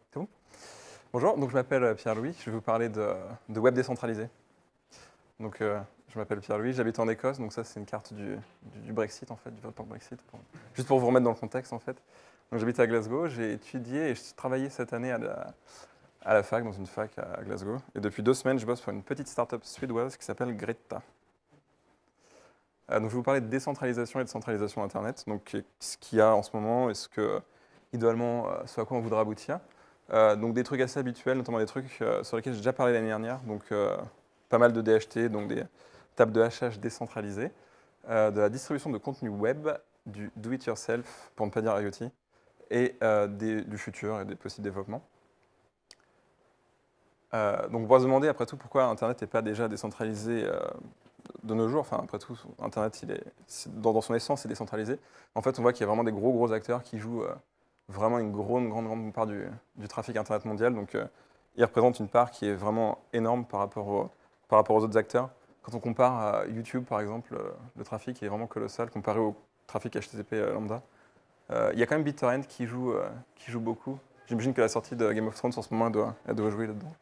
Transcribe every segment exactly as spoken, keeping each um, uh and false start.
C'est bon? Bonjour, donc je m'appelle Pierre-Louis, je vais vous parler de, de web décentralisé. Donc euh, je m'appelle Pierre-Louis, j'habite en Écosse, donc ça c'est une carte du, du, du Brexit en fait, du vote pour le Brexit, pour- juste pour vous remettre dans le contexte en fait. Donc j'habite à Glasgow, j'ai étudié et je travaillais cette année à la, à la fac, dans une fac à Glasgow. Et depuis deux semaines, je bosse pour une petite start-up suédoise qui s'appelle Greta. Euh, donc je vais vous parler de décentralisation et de centralisation Internet, donc ce qu'il y a en ce moment et ce que, idéalement, euh, ce à quoi on voudra aboutir. Euh, donc des trucs assez habituels, notamment des trucs euh, sur lesquels j'ai déjà parlé l'année dernière, donc euh, pas mal de D H T, donc des tables de hachage décentralisées, euh, de la distribution de contenu web, du do-it-yourself, pour ne pas dire IoT, et euh, des- du futur et des possibles développements. Euh, donc on pourra se demander après tout pourquoi Internet n'est pas déjà décentralisé euh, de nos jours. Enfin après tout, Internet, il est, c'est- dans, dans son essence, c'est décentralisé. En fait, on voit qu'il y a vraiment des gros gros acteurs qui jouent euh, vraiment une grande grande grande part du, du trafic Internet mondial. Donc euh, ils représentent une part qui est vraiment énorme par rapport, au- par rapport aux autres acteurs. Quand on compare à YouTube, par exemple, euh, le trafic est vraiment colossal comparé au trafic H T T P euh, lambda. Euh, Il y a quand même BitTorrent qui joue, euh, qui joue beaucoup. J'imagine que la sortie de Game of Thrones en ce moment, elle doit, elle doit jouer là-dedans.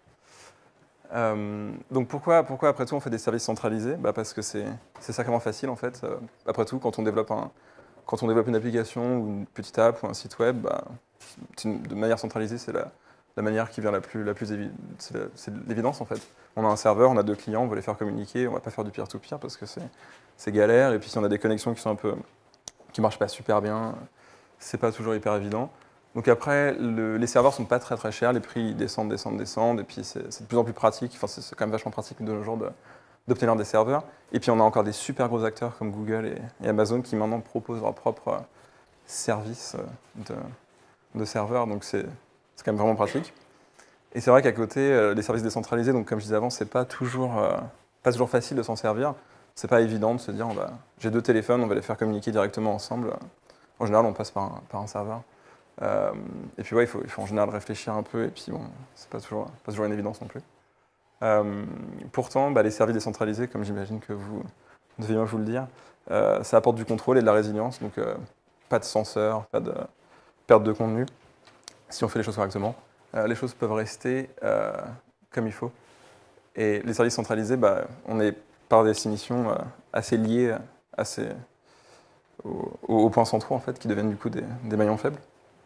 Euh, donc pourquoi, pourquoi après tout on fait des services centralisés? Bah parce que c'est c'est sacrément facile en fait. Euh, après tout, quand on développe un, quand on développe une application ou une petite app ou un site web, bah, c'est une- de manière centralisée, c'est la, la manière qui vient la plus, la plus évi- c'est la- c'est l'évidence en fait. On a un serveur, on a deux clients, on veut les faire communiquer, on va pas faire du peer-to-peer parce que c'est c'est galère. Et puis si on a des connexions qui sont un peu, qui marchent pas super bien, c'est pas toujours hyper évident. Donc après, le- les serveurs sont pas très très chers, les prix descendent, descendent, descendent, et puis c'est c'est de plus en plus pratique, enfin c'est c'est quand même vachement pratique de nos jours de- d'obtenir des serveurs. Et puis on a encore des super gros acteurs comme Google et, et Amazon qui maintenant proposent leur propre euh, service euh, de, de serveurs, donc c'est c'est quand même vraiment pratique. Et c'est vrai qu'à côté, euh, les services décentralisés, donc comme je disais avant, c'est pas toujours, euh, pas toujours facile de s'en servir. C'est pas évident de se dire, on va- j'ai deux téléphones, on va les faire communiquer directement ensemble. En général, on passe par un, par un serveur. Euh, et puis ouais, il faut, il faut en général réfléchir un peu, et puis bon, c'est pas toujours, pas toujours une évidence non plus. Euh, Pourtant, bah, les services décentralisés, comme j'imagine que vous devez bien vous le dire, euh, ça apporte du contrôle et de la résilience, donc euh, pas de censeur, pas de perte de contenu, si on fait les choses correctement. Euh, les choses peuvent rester euh, comme il faut. Et les services centralisés, bah, on est par définition euh, assez liés assez, aux, aux points centraux, en fait, qui deviennent du coup des, des maillons faibles.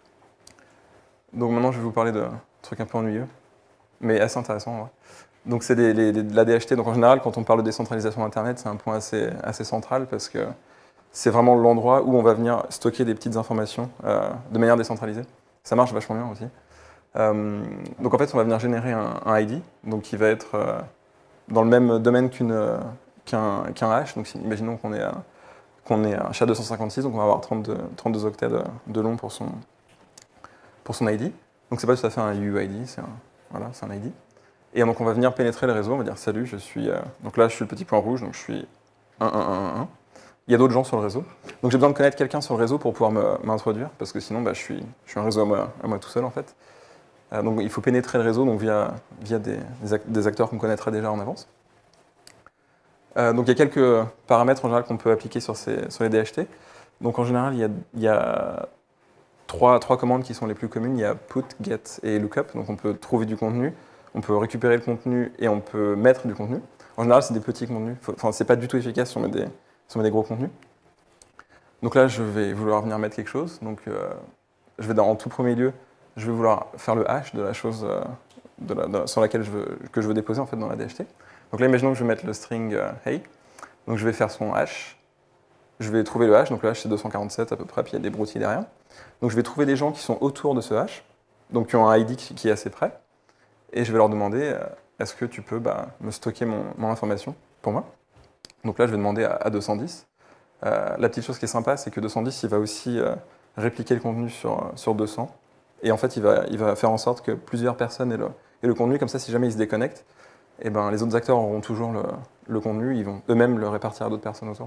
Donc maintenant, je vais vous parler de trucs un peu ennuyeux, mais assez intéressants. Ouais. Donc c'est des- les- les- de la D H T. Donc en général, quand on parle de décentralisation Internet, c'est un point assez, assez central parce que c'est vraiment l'endroit où on va venir stocker des petites informations euh, de manière décentralisée. Ça marche vachement bien aussi. Euh, donc en fait, on va venir générer un, un I D, donc qui va être euh, dans le même domaine qu'une, euh, qu'un, qu'un hash. Donc si- imaginons qu'on est, à- qu'on est un S H A deux cent cinquante-six, donc on va avoir trente-deux, trente-deux octets de, de long pour son, pour son I D. Donc c'est pas tout à fait un U I D, c'est un, voilà, c'est un I D. Et donc on va venir pénétrer le réseau, on va dire salut, je suis. euh, donc là je suis le petit point rouge, donc je suis un, un, un, un. Il y a d'autres gens sur le réseau. Donc j'ai besoin de connaître quelqu'un sur le réseau pour pouvoir me- m'introduire, parce que sinon bah, je, suis, je suis un réseau à moi, à moi tout seul en fait. Euh, donc il faut pénétrer le réseau donc via, via des, des ac- des acteurs qu'on connaîtrait déjà en avance. Euh, donc il y a quelques paramètres en général qu'on peut appliquer sur, ces, sur les D H T. Donc en général il y a, il y a trois, trois commandes qui sont les plus communes. Il y a put, get et lookup. Donc on peut trouver du contenu, on peut récupérer le contenu et on peut mettre du contenu. En général, c'est des petits contenus. Faut- Enfin, c'est pas du tout efficace si on met des, si on met des gros contenus. Donc là, je vais vouloir venir mettre quelque chose. Donc euh, je vais dans, en tout premier lieu, je vais vouloir faire le hash de la chose euh, de la- de- sur laquelle je veux, que je veux déposer en fait dans la D H T. Donc là, imaginons que je vais mettre le string euh, hey. Donc je vais faire son hash. Je vais trouver le hash. Donc le hash c'est deux cent quarante-sept à peu près, puis il y a des broutilles derrière. Donc je vais trouver des gens qui sont autour de ce hash, donc qui ont un I D qui, qui est assez près, et je vais leur demander euh, est-ce que tu peux bah, me stocker mon, mon information pour moi. Donc là je vais demander à, à deux cent dix. Euh, la petite chose qui est sympa, c'est que deux cent dix il va aussi euh, répliquer le contenu sur, sur deux cents, et en fait il va, il va faire en sorte que plusieurs personnes aient le, aient le contenu, comme ça si jamais ils se déconnectent, et ben, les autres acteurs auront toujours le, le contenu, ils vont eux-mêmes le répartir à d'autres personnes autour.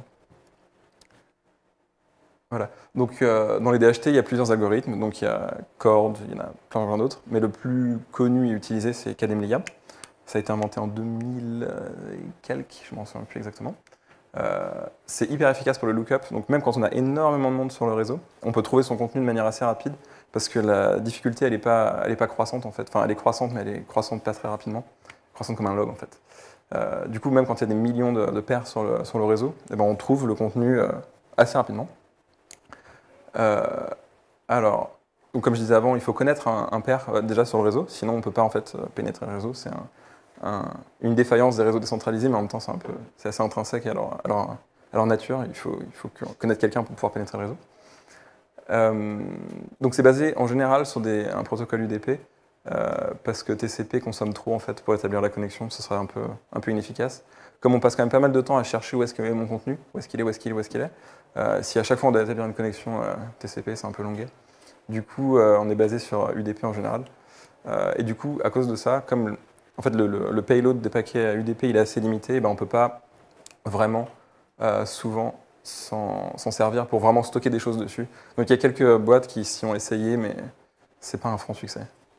Voilà. Donc, euh, dans les D H T, il y a plusieurs algorithmes. Donc, il y a Cord, il y en a plein, plein d'autres. Mais le plus connu et utilisé, c'est Kademlia. Ça a été inventé en deux mille et quelques, je ne m'en souviens plus exactement. Euh, c'est hyper efficace pour le lookup, donc même quand on a énormément de monde sur le réseau, on peut trouver son contenu de manière assez rapide, parce que la difficulté, elle n'est pas, elle est pas croissante en fait. Enfin, elle est croissante, mais elle est croissante pas très rapidement. Croissante comme un log en fait. Euh, du coup, même quand il y a des millions de, de paires sur le, sur le réseau, eh ben, on trouve le contenu euh, assez rapidement. Euh, alors, donc, comme je disais avant, il faut connaître un, un pair euh, déjà sur le réseau, sinon on ne peut pas en fait pénétrer le réseau. C'est un, un, une défaillance des réseaux décentralisés, mais en même temps c'est un peu, c'est assez intrinsèque à leur, à leur, à leur nature. Il faut, il faut connaître quelqu'un pour pouvoir pénétrer le réseau. Euh, donc c'est basé en général sur des, un protocole U D P, euh, parce que T C P consomme trop en fait pour établir la connexion, ce serait un peu, un peu inefficace. Comme on passe quand même pas mal de temps à chercher où est-ce qu'il est mon contenu, où est-ce qu'il est, où est-ce qu'il est, où est-ce qu'il est, euh, si à chaque fois on doit établir une connexion euh, T C P, c'est un peu longuet. Du coup, euh, on est basé sur U D P en général. Euh, et du coup, à cause de ça, comme en fait, le, le, le payload des paquets U D P il est assez limité, ben, on ne peut pas vraiment euh, souvent s'en servir pour vraiment stocker des choses dessus. Donc il y a quelques boîtes qui s'y ont essayé, mais c'est pas un franc succès.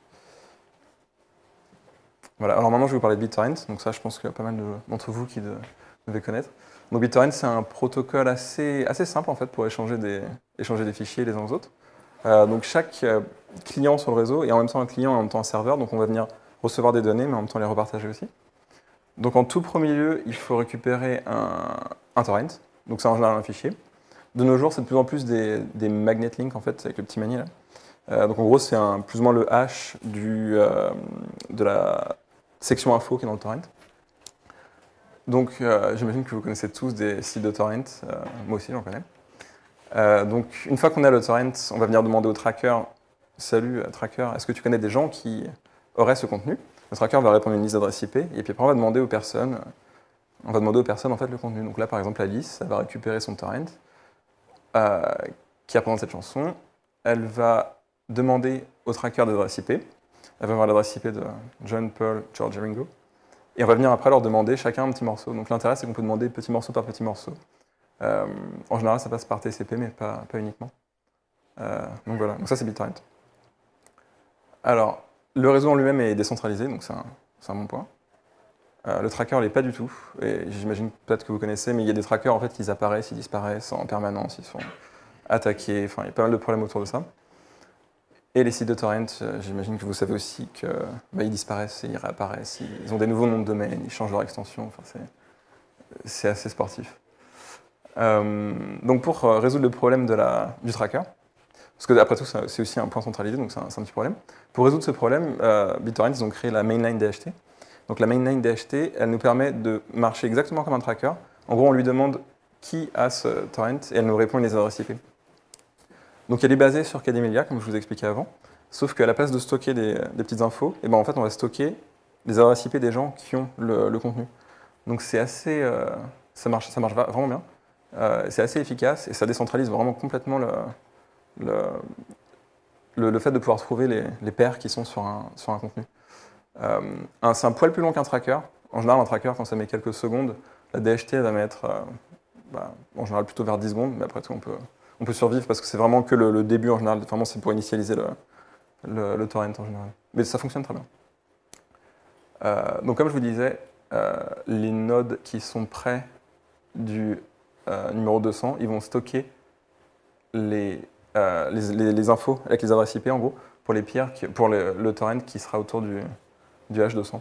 Voilà, alors maintenant je vais vous parler de BitTorrent, donc ça je pense qu'il y a pas mal d'entre vous qui de, devez connaître. Donc BitTorrent c'est un protocole assez, assez simple en fait pour échanger des, échanger des fichiers les uns aux autres. Euh, donc chaque euh, client sur le réseau est en même temps un client et en même temps un serveur, donc on va venir recevoir des données mais en même temps les repartager aussi. Donc en tout premier lieu, il faut récupérer un, un torrent, donc c'est en général un fichier. De nos jours, c'est de plus en plus des, des magnet links en fait, avec le petit manier là. Euh, donc en gros, c'est un, plus ou moins le hash du, euh, de la section info qui est dans le torrent. Donc euh, j'imagine que vous connaissez tous des sites de torrent, euh, moi aussi j'en connais. Euh, donc une fois qu'on a le torrent, on va venir demander au tracker « Salut tracker, est-ce que tu connais des gens qui auraient ce contenu ?» Le tracker va répondre à une liste d'adresses I P, et puis après on va demander aux personnes, on va demander aux personnes en fait le contenu. Donc là par exemple Alice, elle va récupérer son torrent, euh, qui représente cette chanson, elle va demander au tracker des adresses I P, elle va avoir l'adresse I P de John, Paul, George et Ringo, et on va venir après leur demander chacun un petit morceau. Donc l'intérêt c'est qu'on peut demander petit morceau par petit morceau. Euh, en général ça passe par T C P mais pas, pas uniquement. Euh, donc voilà, donc ça c'est BitTorrent. Alors, le réseau en lui-même est décentralisé, donc c'est un, un bon point. Euh, le tracker ne l'est pas du tout, et j'imagine peut-être que vous connaissez, mais il y a des trackers en fait qui apparaissent, ils disparaissent en permanence, ils sont attaqués, enfin il y a pas mal de problèmes autour de ça. Et les sites de torrent, euh, j'imagine que vous savez aussi qu'ils bah, disparaissent et ils réapparaissent, ils ont des nouveaux noms de domaine, ils changent leur extension, enfin, c'est assez sportif. Euh, donc pour résoudre le problème de la, du tracker, parce que après tout c'est aussi un point centralisé, donc c'est un, un petit problème. Pour résoudre ce problème, euh, BitTorrent ils ont créé la mainline D H T. Donc la mainline D H T, elle nous permet de marcher exactement comme un tracker. En gros, on lui demande qui a ce torrent et elle nous répond les adresses I P. Donc elle est basée sur Cademelia, comme je vous ai expliqué avant, sauf qu'à la place de stocker des, des petites infos, et ben en fait on va stocker les adresses I P des gens qui ont le, le contenu. Donc c'est assez, euh, ça marche, ça marche vraiment bien. Euh, c'est assez efficace et ça décentralise vraiment complètement le, le, le, le fait de pouvoir trouver les, les paires qui sont sur un, sur un contenu. Euh, c'est un poil plus long qu'un tracker. En général, un tracker, quand ça met quelques secondes, la D H T elle va mettre euh, bah, en général plutôt vers dix secondes, mais après tout, on peut, on peut survivre parce que c'est vraiment que le, le début en général. Vraiment, c'est pour initialiser le, le, le torrent en général. Mais ça fonctionne très bien. Euh, donc, comme je vous disais, euh, les nodes qui sont près du euh, numéro deux cents, ils vont stocker les, euh, les, les, les infos avec les adresses I P en gros pour les peers, pour le, le torrent qui sera autour du, du H deux cents.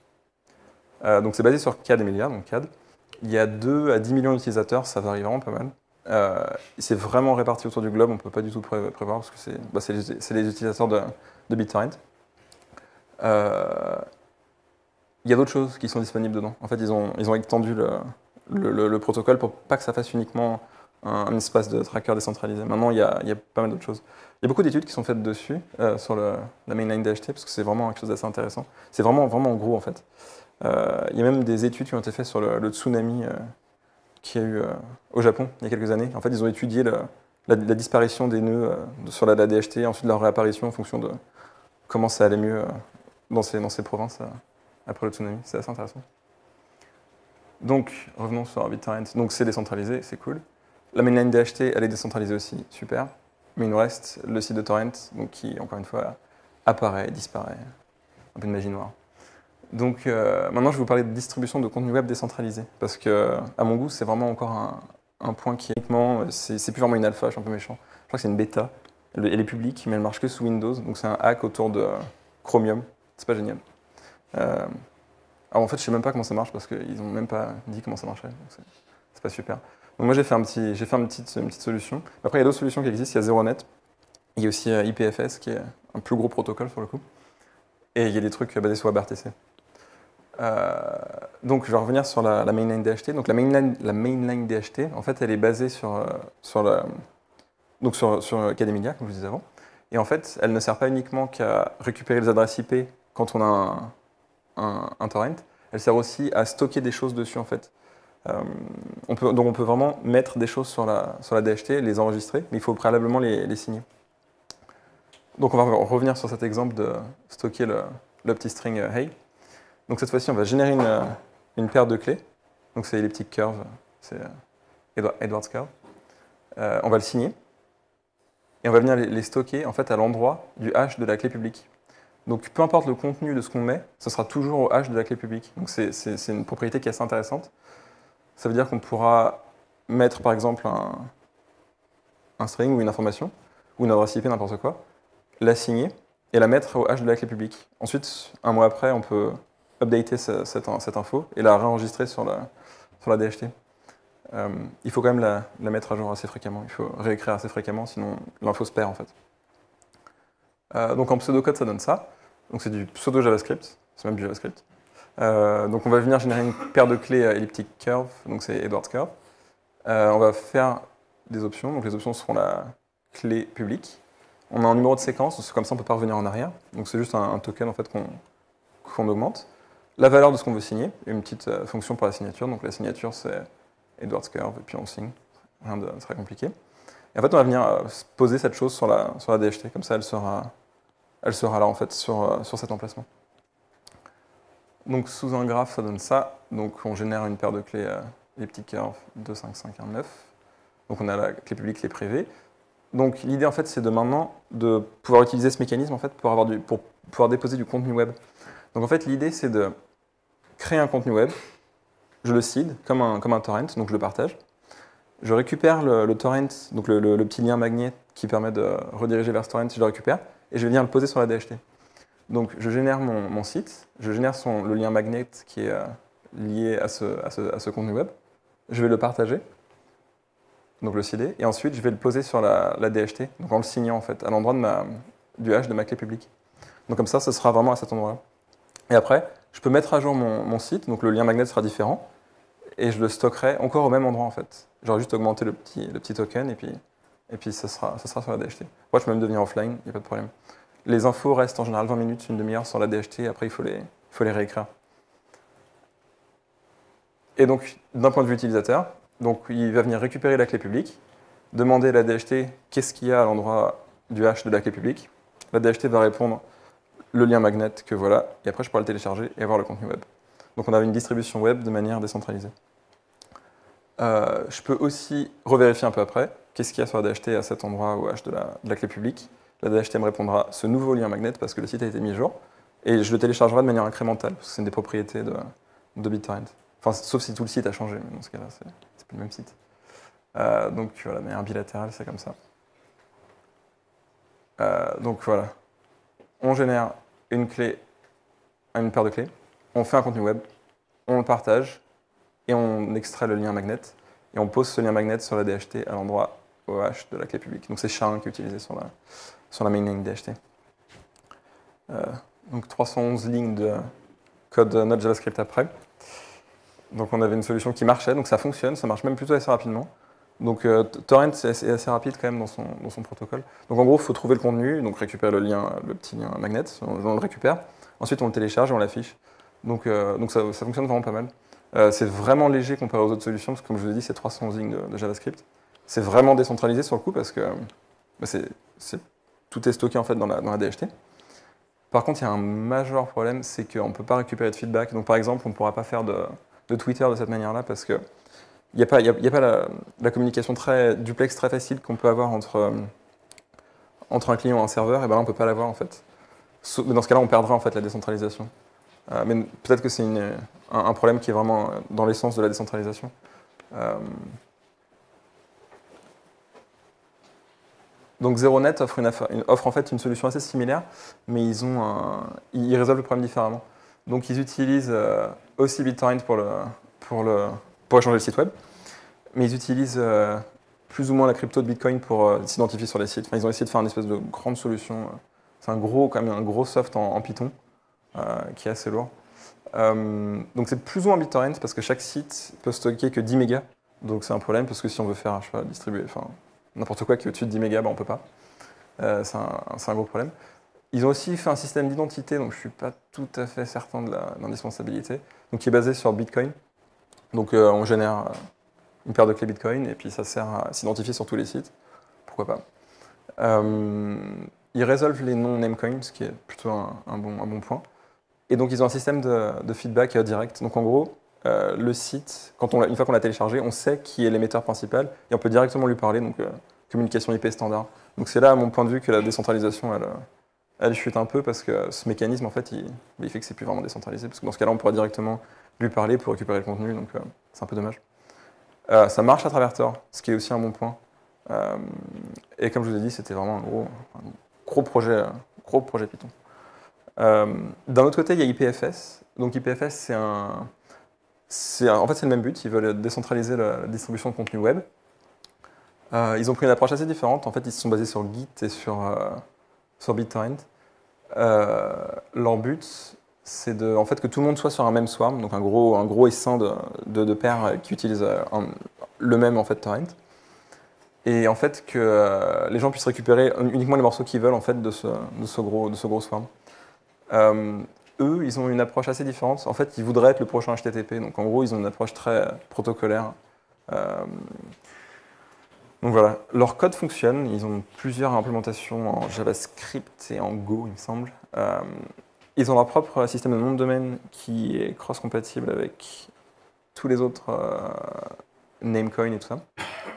Euh, donc c'est basé sur Cademelia, donc C A D. Il y a deux à dix millions d'utilisateurs, ça varie vraiment pas mal. Euh, c'est vraiment réparti autour du globe, on ne peut pas du tout pré prévoir parce que c'est bah, les, les utilisateurs de, de BitTorrent. Euh, il y a d'autres choses qui sont disponibles dedans. En fait, ils ont, ils ont étendu le, le, le, le protocole pour pas que ça fasse uniquement un, un espace de tracker décentralisé. Maintenant, il y a, il y a pas mal d'autres choses. Il y a beaucoup d'études qui sont faites dessus, euh, sur le, la mainline D H T, parce que c'est vraiment quelque chose d'assez intéressant. C'est vraiment, vraiment gros, en fait. Euh, il y a même des études qui ont été faites sur le, le tsunami euh, qu'il y a eu euh, au Japon il y a quelques années. En fait, ils ont étudié le, la, la disparition des nœuds euh, sur la, la D H T, et ensuite leur réapparition en fonction de comment ça allait mieux euh, dans, ces, dans ces provinces euh, après le tsunami. C'est assez intéressant. Donc, revenons sur BitTorrent. Donc, c'est décentralisé, c'est cool. La mainline D H T, elle est décentralisée aussi, super. Mais il nous reste le site de torrent, donc qui, encore une fois, apparaît, disparaît. Un peu de magie noire. Donc euh, maintenant, je vais vous parler de distribution de contenu web décentralisé. Parce que, à mon goût, c'est vraiment encore un, un point qui est c'est plus vraiment une alpha, je suis un peu méchant. Je crois que c'est une bêta. Elle, elle est publique, mais elle marche que sous Windows. Donc c'est un hack autour de Chromium. C'est pas génial. Euh, alors en fait, je sais même pas comment ça marche parce qu'ils ont même pas dit comment ça marchait. C'est pas super. Donc moi, j'ai fait, un petit, j'ai fait une, petite, une petite solution. Après, il y a d'autres solutions qui existent. Il y a ZeroNet. Il y a aussi I P F S, qui est un plus gros protocole sur le coup. Et il y a des trucs basés sur WebRTC. Euh, donc je vais revenir sur la, la mainline D H T. Donc la mainline, la mainline D H T, en fait, elle est basée sur, sur, la, donc sur, sur Academedia, comme je vous disais avant. Et en fait, elle ne sert pas uniquement qu'à récupérer les adresses I P quand on a un, un, un torrent. Elle sert aussi à stocker des choses dessus, en fait. Euh, on peut, donc on peut vraiment mettre des choses sur la, sur la D H T, les enregistrer, mais il faut préalablement les, les signer. Donc on va revenir sur cet exemple de stocker le, le petit string euh, hey. Donc cette fois-ci, on va générer une, une paire de clés. Donc c'est elliptic curve, c'est Edwards curve. Euh, on va le signer. Et on va venir les, les stocker en fait, à l'endroit du hash de la clé publique. Donc peu importe le contenu de ce qu'on met, ce sera toujours au hash de la clé publique. Donc c'est une propriété qui est assez intéressante. Ça veut dire qu'on pourra mettre par exemple un, un string ou une information, ou une adresse I P, n'importe quoi, la signer et la mettre au hash de la clé publique. Ensuite, un mois après, on peut updater cette, cette info et la réenregistrer sur la, sur la D H T. Euh, il faut quand même la, la mettre à jour assez fréquemment, il faut réécrire assez fréquemment, sinon l'info se perd en fait. Euh, donc en pseudocode, ça donne ça. Donc c'est du pseudo JavaScript, c'est même du JavaScript. Euh, donc on va venir générer une paire de clés elliptic curve, donc c'est Edwards curve. Euh, on va faire des options, donc les options seront la clé publique. On a un numéro de séquence, comme ça on ne peut pas revenir en arrière. Donc c'est juste un, un token en fait, qu'on qu'on augmente. La valeur de ce qu'on veut signer, une petite euh, fonction pour la signature. Donc la signature c'est Edwards curve et puis on signe. Rien de très compliqué. Et en fait on va venir euh, poser cette chose sur la, sur la D H T, comme ça elle sera, elle sera là en fait sur, euh, sur cet emplacement. Donc sous un graphe ça donne ça. Donc on génère une paire de clés euh, elliptic curve deux, cinq, cinq, un, neuf. Donc on a la clé publique, clé privée. Donc l'idée en fait c'est de maintenant de pouvoir utiliser ce mécanisme en fait pour, avoir du, pour pouvoir déposer du contenu web. Donc en fait l'idée c'est de créer un contenu web, je le seed comme un, comme un torrent, donc je le partage. Je récupère le, le torrent, donc le, le, le petit lien magnet qui permet de rediriger vers ce torrent, je le récupère et je vais venir le poser sur la D H T. Donc je génère mon, mon site, je génère son, le lien magnet qui est euh, lié à ce, à, ce, à ce contenu web, je vais le partager. Donc le seeder, et ensuite je vais le poser sur la, la D H T, donc en le signant en fait, à l'endroit du hash de ma clé publique. Donc comme ça, ce sera vraiment à cet endroit-là. Et après, je peux mettre à jour mon, mon site, donc le lien magnet sera différent, et je le stockerai encore au même endroit en fait. J'aurai juste augmenté le petit, le petit token, et puis, et puis ça, sera, ça sera sur la D H T. Moi, je peux même devenir offline, il n'y a pas de problème. Les infos restent en général vingt minutes, une demi-heure sur la D H T, après il faut les, il faut les réécrire. Et donc, d'un point de vue utilisateur, donc, il va venir récupérer la clé publique, demander à la D H T qu'est-ce qu'il y a à l'endroit du hash de la clé publique. La D H T va répondre le lien magnet que voilà, et après je pourrai le télécharger et avoir le contenu web. Donc on a une distribution web de manière décentralisée. Euh, je peux aussi revérifier un peu après qu'est-ce qu'il y a sur la D H T à cet endroit au hash de la, de la clé publique. La D H T me répondra ce nouveau lien magnet parce que le site a été mis à jour, et je le téléchargerai de manière incrémentale parce que c'est une des propriétés de, de BitTorrent. Enfin, sauf si tout le site a changé, mais dans ce cas-là, c'est plus le même site. Euh, donc voilà, de manière bilatérale, c'est comme ça. Euh, donc voilà, on génère une clé, une paire de clés, on fait un contenu web, on le partage, et on extrait le lien magnet, et on pose ce lien magnet sur la D H T à l'endroit au hash de la clé publique. Donc c'est S H A un qui est utilisé sur la, sur la mainline D H T. Euh, donc trois cent onze lignes de code Node JavaScript après. Donc on avait une solution qui marchait, donc ça fonctionne, ça marche même plutôt assez rapidement. Donc euh, Torrent c'est assez, assez rapide quand même dans son, dans son protocole. Donc en gros, il faut trouver le contenu, donc récupérer le lien, le petit lien magnet, on, on le récupère. Ensuite on le télécharge et on l'affiche. Donc, euh, donc ça, ça fonctionne vraiment pas mal. Euh, c'est vraiment léger comparé aux autres solutions, parce que comme je vous ai dit, c'est trois cents lignes de, de JavaScript. C'est vraiment décentralisé sur le coup, parce que bah, c'est, c'est, tout est stocké en fait dans la, dans la D H T. Par contre, il y a un majeur problème, c'est qu'on ne peut pas récupérer de feedback. Donc par exemple, on ne pourra pas faire de de Twitter de cette manière-là, parce qu'il n'y a pas, y a, y a pas la, la communication très duplex, très facile qu'on peut avoir entre, euh, entre un client et un serveur, et ben là on ne peut pas l'avoir en fait. Dans ce cas-là, on perdra en fait la décentralisation. Euh, mais peut-être que c'est un, un problème qui est vraiment dans l'essence de la décentralisation. Euh, donc zéro net offre, une, une, offre en fait une solution assez similaire, mais ils, ont un, ils résolvent le problème différemment. Donc ils utilisent euh, aussi BitTorrent pour, le, pour, le, pour échanger le site web, mais ils utilisent euh, plus ou moins la crypto de Bitcoin pour euh, s'identifier sur les sites. Enfin, ils ont essayé de faire une espèce de grande solution. C'est un gros, quand même, un gros soft en, en Python euh, qui est assez lourd. Euh, donc c'est plus ou moins BitTorrent parce que chaque site peut stocker que dix mégas. Donc c'est un problème parce que si on veut faire, je sais pas, distribuer, enfin n'importe quoi qui est au-dessus de dix mégas, bah, on peut pas. Euh, c'est un, un gros problème. Ils ont aussi fait un système d'identité, donc je suis pas tout à fait certain de l'indispensabilité, donc qui est basé sur Bitcoin. Donc euh, on génère une paire de clés Bitcoin et puis ça sert à s'identifier sur tous les sites. Pourquoi pas. Euh, ils résolvent les non-namecoins, ce qui est plutôt un, un, bon, un bon point. Et donc, ils ont un système de, de feedback direct. Donc, en gros, euh, le site, quand on une fois qu'on l'a téléchargé, on sait qui est l'émetteur principal et on peut directement lui parler. Donc, euh, communication I P standard. Donc, c'est là, à mon point de vue, que la décentralisation, elle, elle chute un peu parce que ce mécanisme, en fait, il, il fait que c'est plus vraiment décentralisé. Parce que dans ce cas-là, on pourra directement lui parler pour récupérer le contenu. Donc, euh, c'est un peu dommage. Euh, ça marche à travers Tor, ce qui est aussi un bon point. Euh, et comme je vous ai dit, c'était vraiment un gros, un gros, projet, gros projet Python. Euh, D'un autre côté, il y a I P F S. Donc I P F S, c'est un, un, en fait, c'est le même but. Ils veulent décentraliser la, la distribution de contenu web. Euh, ils ont pris une approche assez différente. En fait, ils se sont basés sur Git et sur, euh, sur BitTorrent. Euh, leur but, c'est de, en fait, que tout le monde soit sur un même swarm, donc un gros, un gros essaim de, de, de pairs qui utilisent un, le même en fait, torrent. Et en fait, que euh, les gens puissent récupérer uniquement les morceaux qu'ils veulent en fait, de, ce, de, ce gros, de ce gros swarm. Euh, eux, ils ont une approche assez différente. En fait, ils voudraient être le prochain H T T P. Donc, en gros, ils ont une approche très protocolaire. Euh, donc voilà, leur code fonctionne. Ils ont plusieurs implémentations en JavaScript et en Go, il me semble. Euh, ils ont leur propre système de nom de domaine qui est cross-compatible avec tous les autres euh, Namecoin et tout ça.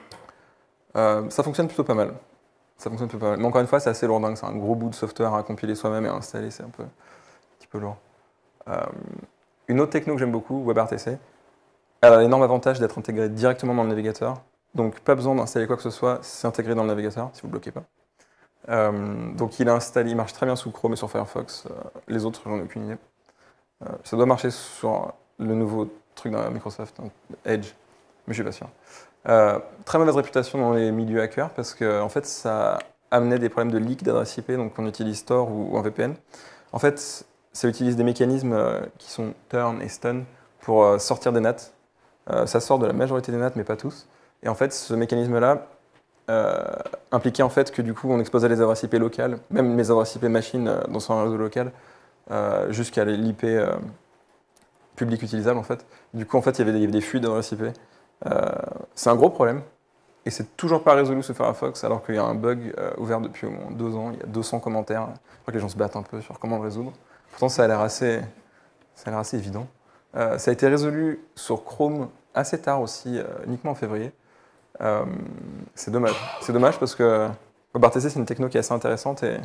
Euh, ça fonctionne plutôt pas mal. Ça fonctionne plutôt pas mal. Mais encore une fois, c'est assez lourdingue. C'est un gros bout de software à compiler soi-même et à installer. C'est un peu, un petit peu lourd. Euh, une autre techno que j'aime beaucoup, WebRTC, elle a l'énorme avantage d'être intégrée directement dans le navigateur. Donc pas besoin d'installer quoi que ce soit, c'est intégré dans le navigateur si vous ne bloquez pas. Euh, donc il est installé, il marche très bien sous Chrome et sur Firefox. Euh, les autres, j'en ai aucune idée. Euh, ça doit marcher sur le nouveau truc dans Microsoft, hein, Edge, mais je suis pas sûr. Euh, très mauvaise réputation dans les milieux hackers parce que en fait ça amenait des problèmes de leak d'adresse I P, donc on utilise Tor ou, ou un V P N. En fait, ça utilise des mécanismes euh, qui sont turn et stun pour euh, sortir des N A T. Euh, ça sort de la majorité des N A T, mais pas tous. Et en fait, ce mécanisme-là euh, impliquait en fait que du coup on exposait les adresses I P locales, même les adresses I P machine euh, dans son réseau local, euh, jusqu'à l'I P euh, public utilisable en fait. Du coup, en fait, il y avait des, des fuites d'adresses I P. Euh, c'est un gros problème et c'est toujours pas résolu sous Firefox alors qu'il y a un bug euh, ouvert depuis au moins deux ans, il y a deux cents commentaires, je crois que les gens se battent un peu sur comment le résoudre. Pourtant ça a l'air assez, ça a l'air assez évident. Euh, ça a été résolu sur Chrome assez tard aussi, euh, uniquement en février. Euh, c'est dommage, c'est dommage parce que WebRTC c'est une techno qui est assez intéressante et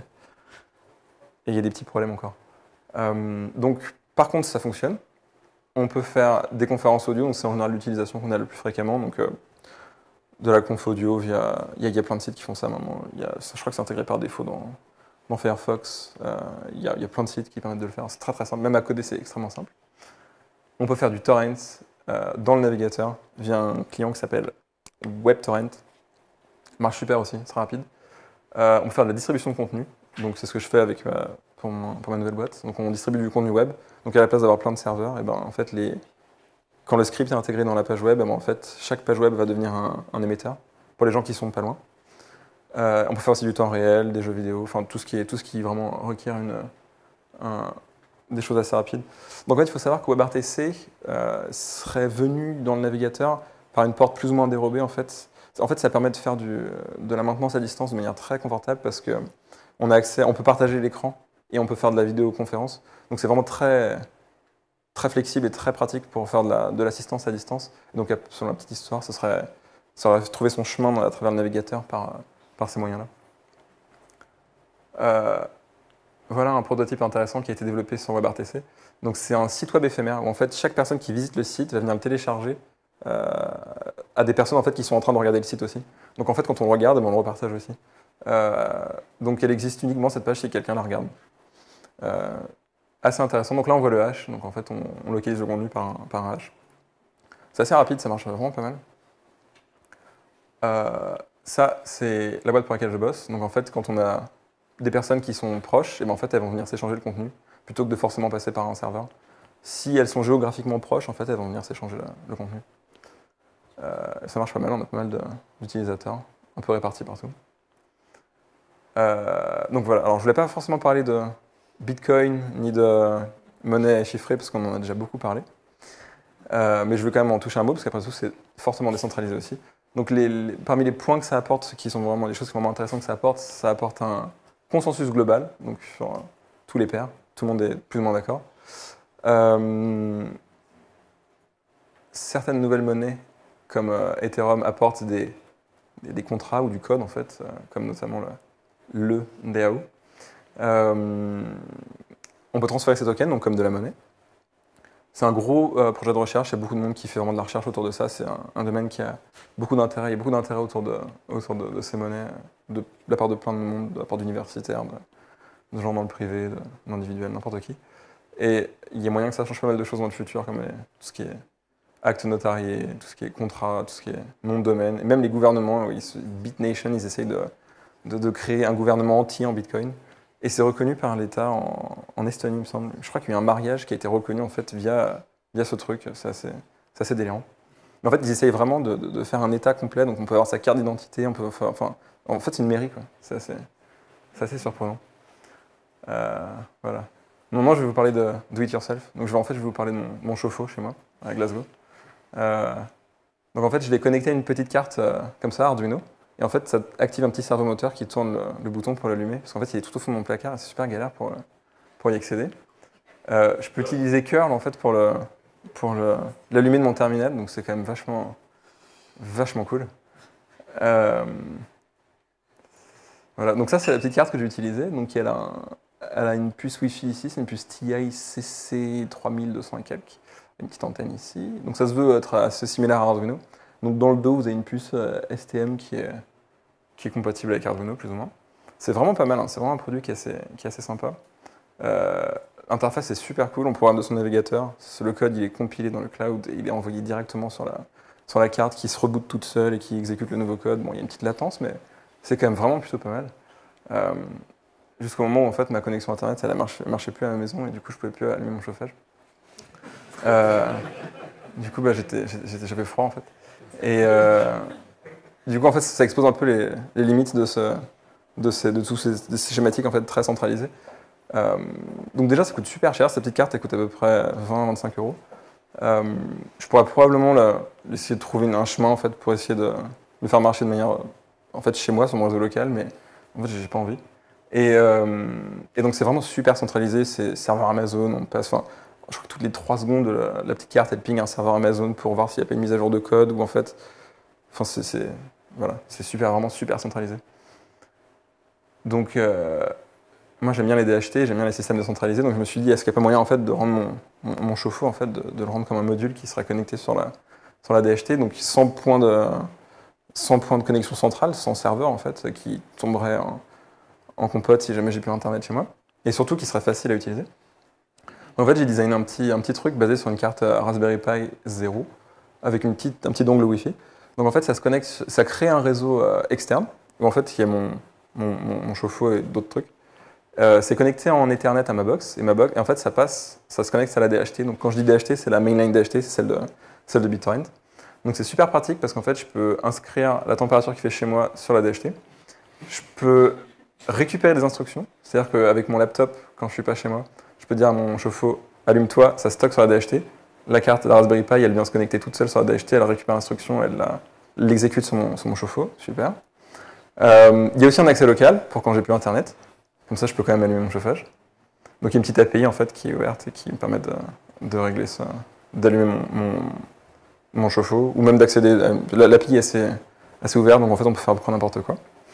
il y a des petits problèmes encore. Euh, donc par contre ça fonctionne. On peut faire des conférences audio, donc c'est en général l'utilisation qu'on a le plus fréquemment. Donc, euh, de la conf audio, via, il y, y a plein de sites qui font ça maintenant. Il y a, je crois que c'est intégré par défaut dans, dans Firefox. Euh, il, y a, il y a plein de sites qui permettent de le faire. C'est très très simple. Même à coder, c'est extrêmement simple. On peut faire du torrent euh, dans le navigateur via un client qui s'appelle WebTorrent. Marche super aussi, c'est rapide. Euh, on peut faire de la distribution de contenu. Donc c'est ce que je fais avec ma, pour, mon, pour ma nouvelle boîte. Donc on distribue du contenu web. Donc à la place d'avoir plein de serveurs, et ben, en fait, les, quand le script est intégré dans la page web, ben, en fait, chaque page web va devenir un, un émetteur pour les gens qui sont pas loin. Euh, on peut faire aussi du temps réel, des jeux vidéo, enfin tout ce qui, est, tout ce qui vraiment requiert une, un, des choses assez rapides. Donc en fait, il faut savoir que WebRTC euh, serait venu dans le navigateur par une porte plus ou moins dérobée. En fait, en fait ça permet de faire du, de la maintenance à distance de manière très confortable parce que on a accès, on peut partager l'écran et on peut faire de la vidéoconférence. Donc c'est vraiment très, très flexible et très pratique pour faire de l'assistance la, de à distance. Et donc selon la petite histoire, ça, serait, ça aurait trouvé son chemin à travers le navigateur par, par ces moyens-là. Euh, voilà un prototype intéressant qui a été développé sur WebRTC. Donc c'est un site web éphémère où en fait chaque personne qui visite le site va venir le télécharger euh, à des personnes en fait qui sont en train de regarder le site aussi. Donc en fait quand on le regarde, on le repartage aussi. Euh, donc elle existe uniquement cette page si quelqu'un la regarde. Euh, assez intéressant. Donc là on voit le hash. Donc en fait on, on localise le contenu par un, par un hash. C'est assez rapide, ça marche vraiment pas mal. Euh, ça c'est la boîte pour laquelle je bosse. Donc en fait quand on a des personnes qui sont proches, et ben en fait elles vont venir s'échanger le contenu plutôt que de forcément passer par un serveur. Si elles sont géographiquement proches, en fait elles vont venir s'échanger le, le contenu. Euh, ça marche pas mal, on a pas mal d'utilisateurs, un peu répartis partout. Euh, donc voilà, alors je voulais pas forcément parler de Bitcoin ni de monnaie chiffrée parce qu'on en a déjà beaucoup parlé. Euh, mais je veux quand même en toucher un mot parce qu'après tout c'est fortement décentralisé aussi. Donc les, les, parmi les points que ça apporte, qui sont vraiment les choses qui sont vraiment intéressantes que ça apporte, ça apporte un consensus global, donc sur euh, tous les pairs, tout le monde est plus ou moins d'accord. Euh, certaines nouvelles monnaies comme euh, Ethereum apportent des, des, des contrats ou du code en fait, euh, comme notamment le, le DAO. Euh, on peut transférer ces tokens donc comme de la monnaie. C'est un gros euh, projet de recherche, il y a beaucoup de monde qui fait vraiment de la recherche autour de ça. C'est un, un domaine qui a beaucoup d'intérêt, il y a beaucoup d'intérêt autour, de, autour de, de ces monnaies, de, de la part de plein de monde, de la part d'universitaires, de, de gens dans le privé, d'individuels, n'importe qui. Et il y a moyen que ça change pas mal de choses dans le futur, comme les, tout ce qui est actes notariés, tout ce qui est contrat, tout ce qui est nom de domaine. Et même les gouvernements, ils, BitNation, ils essayent de, de, de créer un gouvernement entier en Bitcoin. Et c'est reconnu par l'État en, en Estonie, il me semble. Je crois qu'il y a eu un mariage qui a été reconnu en fait via, via ce truc. C'est assez, assez délirant. Mais en fait, ils essayent vraiment de, de, de faire un État complet. Donc on peut avoir sa carte d'identité, on peut faire, enfin, en fait, c'est une mairie, quoi. C'est assez, c'est assez surprenant. Euh, voilà. Moi, je vais vous parler de Do It Yourself. Donc, je vais, en fait, je vais vous parler de mon, mon chauffe-eau chez moi, à Glasgow. Euh, donc, en fait, je l'ai connecté à une petite carte euh, comme ça, Arduino. Et en fait, ça active un petit servomoteur qui tourne le, le bouton pour l'allumer. Parce qu'en fait, il est tout au fond de mon placard et c'est super galère pour, pour y accéder. Euh, je peux utiliser Curl en fait, pour le, pour le, l'allumer de mon terminal. Donc, c'est quand même vachement, vachement cool. Euh, voilà. Donc, ça, c'est la petite carte que j'ai utilisée. Donc, elle a, un, elle a une puce Wi-Fi ici. C'est une puce T I C C trois mille deux cents et quelques. Une petite antenne ici. Donc, ça se veut être assez similaire à Arduino. Donc dans le dos, vous avez une puce euh, S T M qui est, qui est compatible avec Arduino, plus ou moins. C'est vraiment pas mal, hein. C'est vraiment un produit qui est assez, qui est assez sympa. Euh, L'interface est super cool, on programme de son navigateur. Le code il est compilé dans le cloud et il est envoyé directement sur la, sur la carte qui se reboot toute seule et qui exécute le nouveau code. Bon, il y a une petite latence, mais c'est quand même vraiment plutôt pas mal. Euh, Jusqu'au moment où en fait, ma connexion Internet elle ne marchait, marchait plus à la maison et du coup je ne pouvais plus allumer mon chauffage. Euh, du coup, bah, j'avais froid en fait. Et euh, du coup, en fait, ça expose un peu les, les limites de, ce, de, ces, de tous ces, de ces schématiques en fait, très centralisées. Euh, donc déjà, ça coûte super cher. Cette petite carte, elle coûte à peu près vingt à vingt-cinq euros. Euh, je pourrais probablement la, essayer de trouver un chemin en fait, pour essayer de le faire marcher de manière en fait, chez moi, sur mon réseau local, mais en fait, j'ai pas envie. Et, euh, et donc, c'est vraiment super centralisé. C'est serveur Amazon, on passe... Enfin, je crois que toutes les trois secondes, la, la petite carte, elle ping un serveur Amazon pour voir s'il n'y a pas une mise à jour de code ou en fait... Enfin, c'est voilà, c'est super, vraiment super centralisé. Donc, euh, moi, j'aime bien les D H T, j'aime bien les systèmes décentralisés, donc je me suis dit, est-ce qu'il n'y a pas moyen en fait, de rendre mon, mon, mon chauffe-eau, en fait, de, de le rendre comme un module qui serait connecté sur la, sur la D H T, donc sans point de, sans point de connexion centrale, sans serveur, en fait, qui tomberait en, en compote si jamais j'ai plus Internet chez moi, et surtout qui serait facile à utiliser. En fait, j'ai designé un petit, un petit truc basé sur une carte Raspberry Pi zéro avec une petite, un petit dongle Wi-Fi. Donc en fait, ça se connecte, ça crée un réseau euh, externe où en fait il y a mon, mon, mon, mon chauffe-eau et d'autres trucs. Euh, c'est connecté en Ethernet à ma box et ma box et en fait ça passe, ça se connecte à la D H T. Donc quand je dis D H T, c'est la mainline D H T, c'est celle de, celle de BitTorrent. Donc c'est super pratique parce qu'en fait je peux inscrire la température qu'il fait chez moi sur la D H T. Je peux récupérer des instructions, c'est-à-dire qu'avec mon laptop, quand je suis pas chez moi, je peux dire à mon chauffe-eau, allume-toi, ça stocke sur la D H T. La carte de la Raspberry Pi, elle vient se connecter toute seule sur la D H T, elle récupère l'instruction, elle l'exécute sur mon, sur mon chauffe-eau, super. Euh, il y a aussi un accès local pour quand j'ai plus Internet, comme ça je peux quand même allumer mon chauffage. Donc il y a une petite A P I en fait qui est ouverte et qui me permet de, de régler ça, d'allumer mon, mon, mon chauffe-eau, ou même d'accéder. L'A P I est assez, assez ouverte, donc en fait on peut faire n'importe quoi.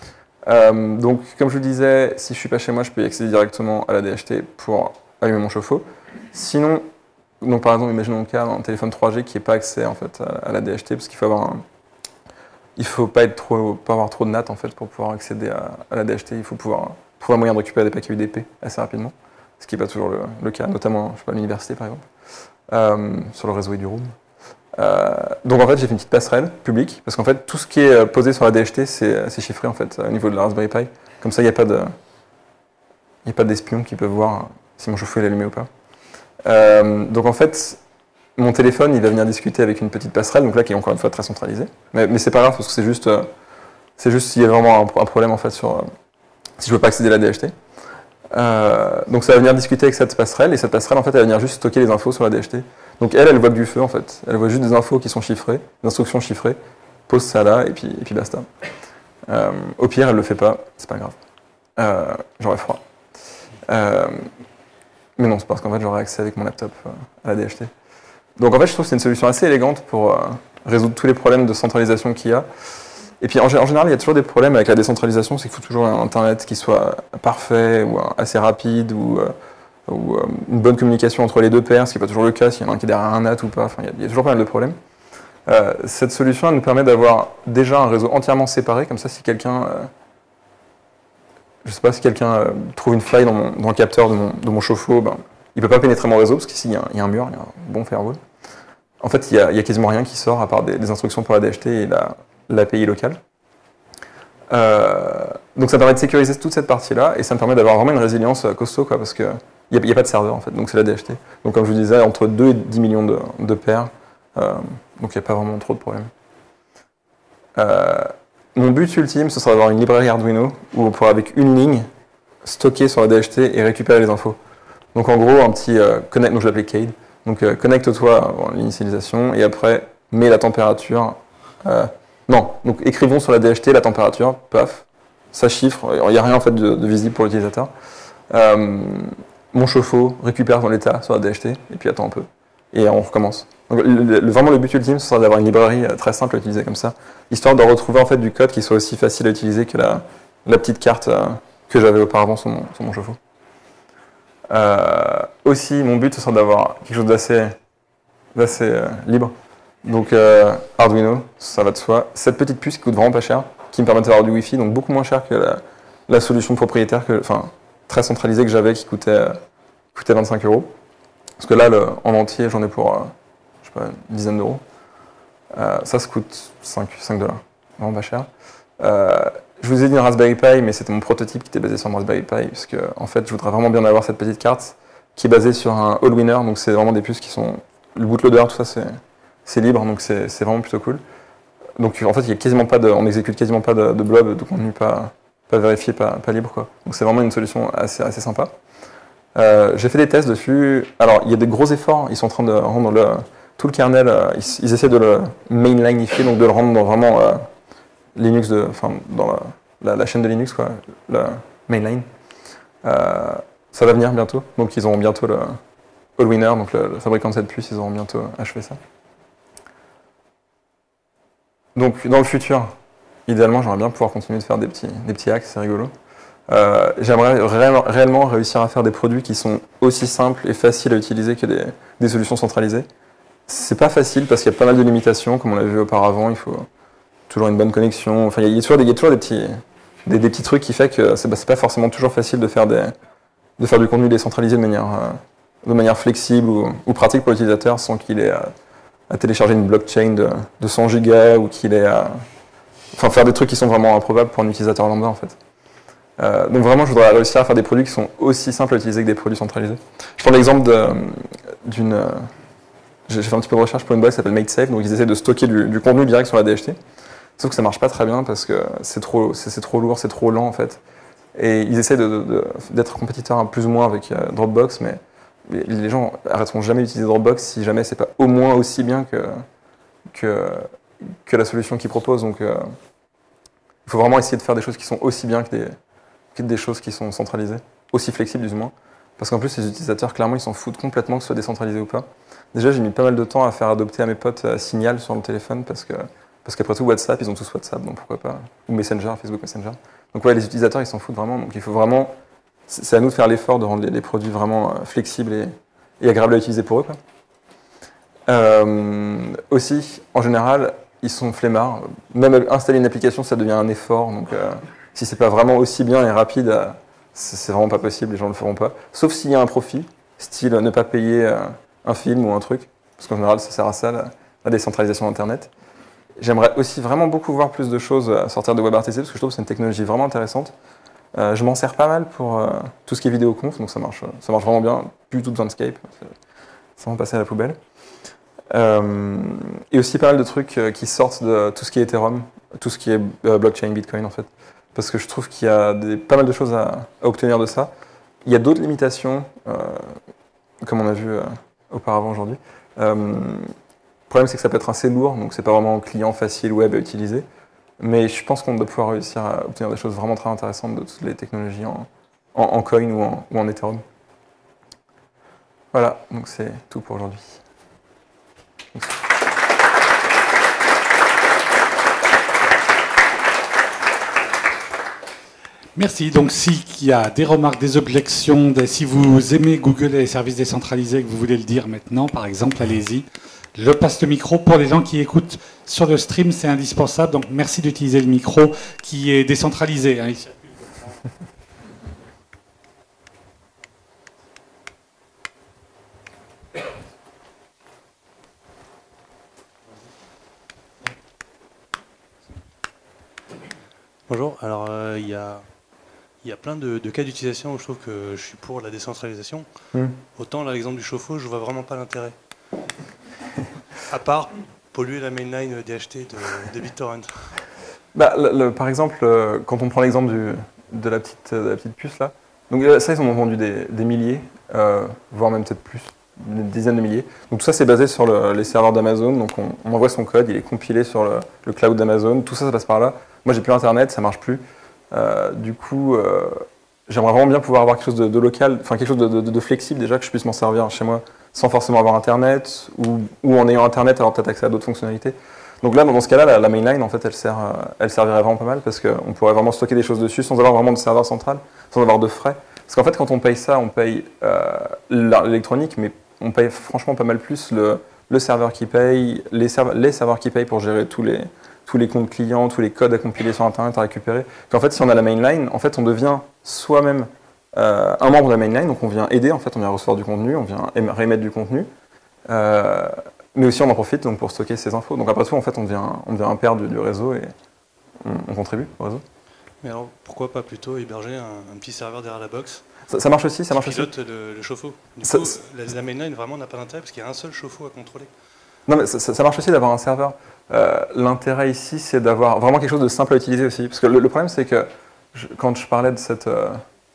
Euh, donc, comme je vous le disais, si je suis pas chez moi, je peux y accéder directement à la D H T pour allumer mon chauffe-eau. Sinon, donc par exemple, imaginons le cas d'un téléphone trois G qui n'est pas accès en fait à, à la D H T parce qu'il faut avoir un, il faut pas être trop, pas avoir trop de NAT en fait pour pouvoir accéder à, à la D H T. Il faut pouvoir trouver un moyen de récupérer des paquets U D P assez rapidement, ce qui n'est pas toujours le, le cas, notamment je sais pas, à l'université par exemple, euh, sur le réseau Eduroam. Euh, donc en fait j'ai fait une petite passerelle publique parce qu'en fait tout ce qui est posé sur la D H T c'est chiffré en fait au niveau de la Raspberry Pi. Comme ça il n'y a pas de, il n'y a pas d'espions qui peuvent voir si mon chauffe-eau est allumé ou pas. Euh, donc en fait mon téléphone il va venir discuter avec une petite passerelle, donc là qui est encore une fois très centralisée. Mais, mais c'est pas grave parce que c'est juste, euh, c'est juste s'il y a vraiment un, un problème en fait sur euh, si je veux pas accéder à la D H T. Euh, donc ça va venir discuter avec cette passerelle et cette passerelle en fait elle va venir juste stocker les infos sur la D H T. Donc elle, elle voit que du feu en fait. Elle voit juste des infos qui sont chiffrées, des instructions chiffrées. Pose ça là et puis, et puis basta. Euh, au pire, elle le fait pas, c'est pas grave. Euh, j'aurais froid. Euh, mais non, c'est parce qu'en fait j'aurai accès avec mon laptop euh, à la D H T. Donc en fait je trouve que c'est une solution assez élégante pour euh, résoudre tous les problèmes de centralisation qu'il y a. Et puis en, en général il y a toujours des problèmes avec la décentralisation, c'est qu'il faut toujours un internet qui soit parfait ou assez rapide ou euh, ou euh, une bonne communication entre les deux paires, ce qui n'est pas toujours le cas, s'il y en a un qui est derrière un NAT ou pas, enfin, il y, y a toujours pas mal de problèmes. Euh, cette solution elle nous permet d'avoir déjà un réseau entièrement séparé, comme ça si quelqu'un, euh, je sais pas, si quelqu'un euh, trouve une faille dans, mon, dans le capteur de mon, de mon chauffe-eau, ben, il ne peut pas pénétrer mon réseau, parce qu'ici il y, y a un mur, il y a un bon firewall. En fait, il n'y a, a quasiment rien qui sort, à part des, des instructions pour la D H T et l'A P I locale. Euh, donc ça permet de sécuriser toute cette partie-là, et ça me permet d'avoir vraiment une résilience costaud, quoi, parce que il n'y a, a pas de serveur en fait, donc c'est la D H T. Donc comme je vous disais, entre deux et dix millions de, de paires, euh, donc il n'y a pas vraiment trop de problèmes. Euh, mon but ultime, ce sera d'avoir une librairie Arduino où on pourra avec une ligne stocker sur la D H T et récupérer les infos. Donc en gros, un petit euh, connect, donc je l'appelle Cade. Donc euh, connecte-toi à l'initialisation et après mets la température. Euh, non, donc écrivons sur la D H T la température, paf, ça chiffre, il n'y a rien en fait de, de visible pour l'utilisateur. Euh, mon chauffe-eau récupère dans l'état sur la D H T, et puis attend un peu, et on recommence. Donc, le, le, vraiment le but ultime, ce sera d'avoir une librairie très simple à utiliser comme ça, histoire de retrouver en fait du code qui soit aussi facile à utiliser que la, la petite carte euh, que j'avais auparavant sur mon, sur mon chauffe-eau. Euh, aussi, mon but, ce sera d'avoir quelque chose d'assez euh, libre. Donc euh, Arduino, ça va de soi. Cette petite puce qui coûte vraiment pas cher, qui me permet d'avoir du Wi-Fi, donc beaucoup moins cher que la, la solution propriétaire, que, enfin très centralisée que j'avais, qui coûtait, euh, coûtait vingt-cinq euros. Parce que là, le, en entier, j'en ai pour, euh, je sais pas, une dizaine d'euros. Euh, ça, ça coûte cinq dollars, vraiment pas cher. Euh, je vous ai dit un Raspberry Pi, mais c'était mon prototype qui était basé sur un Raspberry Pi, parce que en fait, je voudrais vraiment bien avoir cette petite carte qui est basée sur un Allwinner, donc c'est vraiment des puces qui sont, le bootloader, tout ça, c'est c'est libre, donc c'est vraiment plutôt cool. Donc en fait, il y a quasiment pas de, on n'exécute quasiment pas de, de blob, de contenu pas, pas vérifié, pas, pas libre, quoi. Donc c'est vraiment une solution assez, assez sympa. Euh, J'ai fait des tests dessus. Alors, il y a des gros efforts. Ils sont en train de rendre le, tout le kernel, euh, ils, ils essaient de le mainlinifier, donc de le rendre dans vraiment euh, Linux, de, enfin, dans la, la, la chaîne de Linux, quoi, le mainline. Euh, ça va venir bientôt. Donc ils auront bientôt le Allwinner, donc le, le fabricant de cette puce, ils auront bientôt achevé ça. Donc, dans le futur, idéalement, j'aimerais bien pouvoir continuer de faire des petits, des petits hacks, c'est rigolo. Euh, j'aimerais réellement, réellement réussir à faire des produits qui sont aussi simples et faciles à utiliser que des, des solutions centralisées. C'est pas facile parce qu'il y a pas mal de limitations, comme on l'a vu auparavant, il faut toujours une bonne connexion. Enfin, il y a toujours des, il y a toujours des, petits, des, des petits trucs qui font que c'est bah, pas forcément toujours facile de faire, des, de faire du contenu décentralisé de manière, euh, de manière flexible ou, ou pratique pour l'utilisateur sans qu'il ait... Euh, à télécharger une blockchain de, de cent gigas ou qu'il ait à... Enfin, faire des trucs qui sont vraiment improbables pour un utilisateur lambda, en fait. Euh, donc vraiment, je voudrais réussir à faire des produits qui sont aussi simples à utiliser que des produits centralisés. Je prends l'exemple d'une... J'ai fait un petit peu de recherche pour une boîte qui s'appelle MateSafe, donc ils essaient de stocker du, du contenu direct sur la D H T. Sauf que ça marche pas très bien parce que c'est trop, c'est trop lourd, c'est trop lent, en fait. Et ils essaient d'être compétiteurs plus ou moins avec euh, Dropbox, mais les gens arrêteront jamais d'utiliser Dropbox si jamais c'est pas au moins aussi bien que, que, que la solution qu'ils proposent. Donc euh, il faut vraiment essayer de faire des choses qui sont aussi bien que des, que des choses qui sont centralisées, aussi flexibles du moins. Parce qu'en plus les utilisateurs, clairement, ils s'en foutent complètement que ce soit décentralisé ou pas. Déjà, j'ai mis pas mal de temps à faire adopter à mes potes euh, Signal sur le téléphone parce que Parce qu'après tout, WhatsApp, ils ont tous WhatsApp, donc pourquoi pas. Ou Messenger, Facebook Messenger. Donc ouais, les utilisateurs, ils s'en foutent vraiment. Donc il faut vraiment... C'est à nous de faire l'effort de rendre les, les produits vraiment euh, flexibles et, et agréables à utiliser pour eux, quoi. Euh, aussi, en général, ils sont flemmards. Même installer une application, ça devient un effort. Donc euh, si c'est pas vraiment aussi bien et rapide, euh, c'est vraiment pas possible, les gens le feront pas. Sauf s'il y a un profit, style ne pas payer euh, un film ou un truc. Parce qu'en général, ça sert à ça, la, la décentralisation d'Internet. J'aimerais aussi vraiment beaucoup voir plus de choses à sortir de WebRTC, parce que je trouve que c'est une technologie vraiment intéressante. Euh, je m'en sers pas mal pour euh, tout ce qui est vidéoconf, donc ça marche, ça marche vraiment bien. Plus tout de Landscape, c'est vraiment passé à la poubelle. Euh, et aussi pas mal de trucs euh, qui sortent de tout ce qui est Ethereum, tout ce qui est euh, blockchain, Bitcoin en fait. Parce que je trouve qu'il y a des, pas mal de choses à, à obtenir de ça. Il y a d'autres limitations, euh, comme on a vu euh, auparavant aujourd'hui. Euh, le problème, c'est que ça peut être assez lourd, donc c'est pas vraiment un client facile web à utiliser. Mais je pense qu'on doit pouvoir réussir à obtenir des choses vraiment très intéressantes de toutes les technologies en, en, en coin ou en, ou en Ethereum. Voilà, donc c'est tout pour aujourd'hui. Merci. Donc, s'il y a des remarques, des objections, des, si vous aimez Google et les services décentralisés et que vous voulez le dire maintenant, par exemple, allez-y. Je passe le micro pour les gens qui écoutent sur le stream, c'est indispensable. Donc, merci d'utiliser le micro qui est décentralisé. Hein. Bonjour. Alors, euh, il y a... Il y a plein de, de cas d'utilisation où je trouve que je suis pour la décentralisation. Mmh. Autant, là, l'exemple du chauffe-eau, je vois vraiment pas l'intérêt. À part polluer la mainline D H T de, de BitTorrent. Bah, le, le, par exemple, euh, quand on prend l'exemple de, la petite, de la petite puce, là, donc ça, ils en ont vendu des, des milliers, euh, voire même peut-être plus, des dizaines de milliers. Donc tout ça, c'est basé sur le, les serveurs d'Amazon. Donc on, on envoie son code, il est compilé sur le, le cloud d'Amazon. Tout ça, ça passe par là. Moi, j'ai plus Internet, ça marche plus. Euh, du coup, euh, j'aimerais vraiment bien pouvoir avoir quelque chose de, de local, enfin quelque chose de, de, de flexible déjà, que je puisse m'en servir chez moi sans forcément avoir Internet, ou, ou en ayant Internet avoir peut-être accès à d'autres fonctionnalités. Donc là, dans ce cas-là, la, la mainline, en fait, elle, sert, elle servirait vraiment pas mal, parce qu'on pourrait vraiment stocker des choses dessus sans avoir vraiment de serveur central, sans avoir de frais. Parce qu'en fait, quand on paye ça, on paye euh, l'électronique, mais on paye franchement pas mal plus le, le serveur qui paye, les, serve les serveurs qui payent pour gérer tous les... tous les comptes clients, tous les codes à compiler sur Internet, à récupérer. Qu'en fait, si on a la mainline, en fait, on devient soi-même euh, un membre de la mainline, donc on vient aider, en fait, on vient recevoir du contenu, on vient réémettre du contenu, euh, mais aussi on en profite donc, pour stocker ces infos. Donc après tout, en fait, on devient, on devient un pair du, du réseau et on, on contribue au réseau. Mais alors, pourquoi pas plutôt héberger un, un petit serveur derrière la box ça, ça marche aussi, ça marche pilote aussi. le, le chauffe-eau. Du ça, coup, la, la mainline vraiment n'a pas d'intérêt parce qu'il y a un seul chauffe-eau à contrôler. Non, mais ça, ça marche aussi d'avoir un serveur. Euh, L'intérêt ici, c'est d'avoir vraiment quelque chose de simple à utiliser aussi. Parce que le, le problème, c'est que je, quand je parlais de cette, euh,